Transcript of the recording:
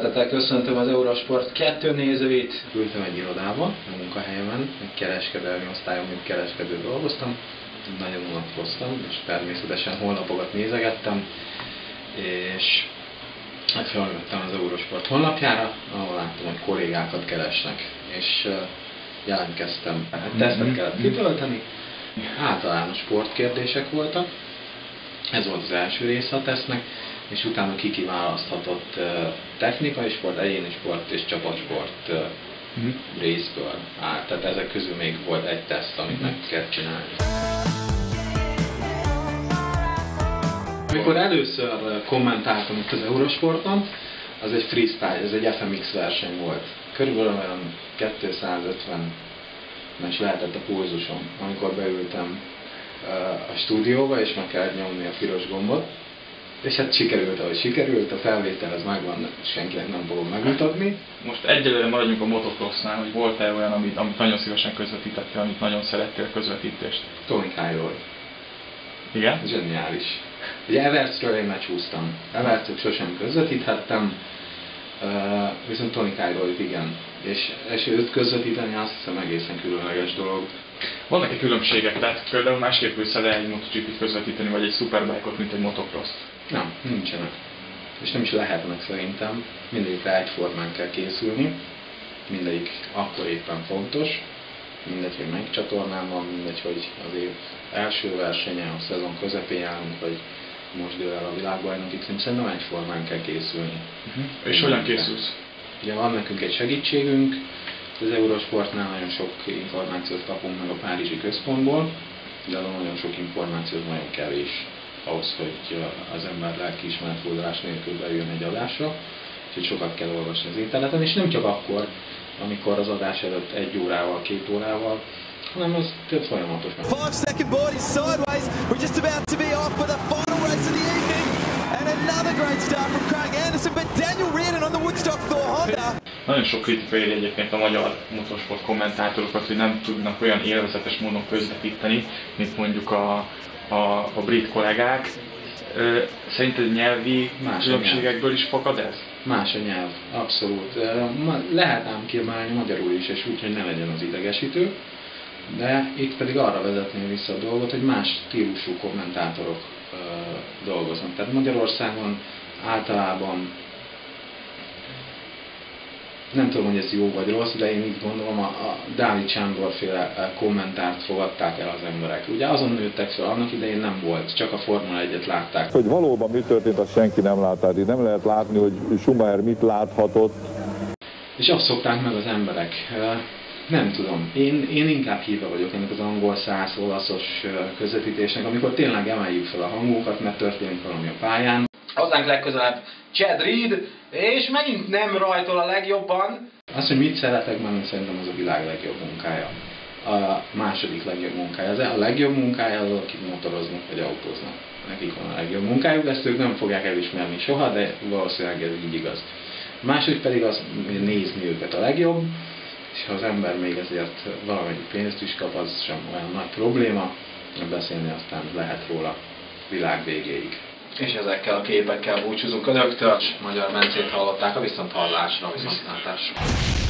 Szeretettel köszöntöm az Eurosport 2 nézőit. Ültem egy irodába, a munkahelyemen, egy kereskedelmi osztályon, mint kereskedő dolgoztam. Nagyon unatkoztam, és természetesen honlapokat nézegettem, és felvettem az Eurosport honlapjára, ahol láttam, hogy kollégákat keresnek, és jelentkeztem. Tesztet kellett kitölteni, általános sportkérdések voltak, ez volt az első része a tesztnek, és utána kiválaszthatott technikai sport, egyéni sport és csapatsport részből állt. Tehát ezek közül még volt egy teszt, amit meg kell csinálni. Amikor először kommentáltam itt az Eurosporton, az egy freestyle, ez egy FMX verseny volt. Körülbelül olyan 250-es lehetett a pulzusom, amikor beültem a stúdióba, és meg kellett nyomni a piros gombot. És hát sikerült, ahogy sikerült, a felvétel az megvan, senkinek nem fogom megmutatni. Most egyelőre maradjunk a motocrossnál, hogy volt-e olyan, amit nagyon szívesen közvetítettél, amit nagyon szerettél közvetítést? Tony Cairol. Igen? Zseniális. Ugye Everestről én megsúsztam. Everestről sosem közvetíthettem, viszont Tony Cairolt igen. És őt közvetíteni azt hiszem egészen különleges dolog. Vannak-e különbségek? Tehát például másképp össze lehet egy MotoGP-t közvetíteni, vagy egy Superbike-ot, mint egy motocross-t? Nem, nincsenek. És nem is lehetnek szerintem. Mindegyikre egyformán kell készülni. Mindegyik akkor éppen fontos. Mindegy, hogy melyik csatornán van, mindegy, hogy az év első versenye, a szezon közepén állunk, vagy most dől el a világbajnoki cím, szerintem egyformán kell készülni. És hogyan készülsz? Ugye van nekünk egy segítségünk, az Eurosportnál nagyon sok információt kapunk meg a párizsi központból, de nagyon sok információt nagyon kevés ahhoz, hogy az ember lelkiismeret fordulás nélkül bejön egy adásra, úgyhogy sokat kell olvasni az interneten, és nem csak akkor, amikor az adás előtt 1 órával, 2 órával, hanem az több folyamatos. 5 second board is sideways. We're just about to be off for the final race of the evening. And another great start from Craig Anderson, but Daniel Reardon on the Woodstock Thor Honda. Nagyon sok kritika éri egyébként a magyar motorsport kommentátorokat, hogy nem tudnak olyan élvezetes módon közvetíteni, mint mondjuk a brit kollégák. Szerinted nyelvi különbségekből is fakad ez? Más a nyelv, abszolút. Lehet ám kiemelni magyarul is, és úgy, hogy ne legyen az idegesítő. De itt pedig arra vezetném vissza a dolgot, hogy más stílusú kommentátorok dolgoznak. Tehát Magyarországon általában, nem tudom, hogy ez jó vagy rossz, de én így gondolom, a Dávid Sándor-féle kommentárt fogadták el az emberek. Ugye azon nőttek fel, annak idején nem volt, csak a Formula 1-et látták. Hogy valóban mi történt, azt senki nem látta. Így nem lehet látni, hogy Schumacher mit láthatott. És azt szokták meg az emberek. Nem tudom. Én inkább híve vagyok ennek az angol száz olaszos közvetítésnek, amikor tényleg emeljük fel a hangunkat, mert történik valami a pályán. Hozzánk legközelebb Chad Reed, és megint nem rajtol a legjobban. Azt, hogy mit szeretek menni, szerintem az a világ legjobb munkája. A második legjobb munkája. A legjobb munkája az, akik motoroznak vagy autóznak. Nekik van a legjobb munkájuk, ezt ők nem fogják elismerni soha, de valószínűleg ez így igaz. A második pedig az, hogy nézni őket a legjobb, és ha az ember még ezért valamennyi pénzt is kap, az sem olyan nagy probléma, beszélni aztán lehet róla világ végéig. És ezekkel a képekkel búcsúzunk önöktől, Magyar Mencét hallották, a viszonthallásra, viszontlátásra.